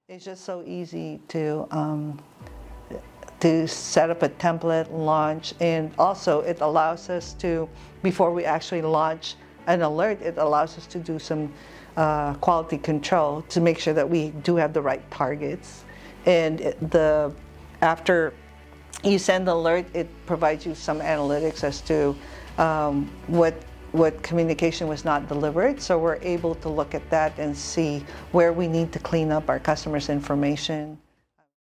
It's just so easy to set up a template, launch, and also it allows us to, before we actually launch an alert, it allows us to do some quality control to make sure that we do have the right targets. And after you send the alert, it provides you some analytics as to what communication was not delivered. So we're able to look at that and see where we need to clean up our customers' information.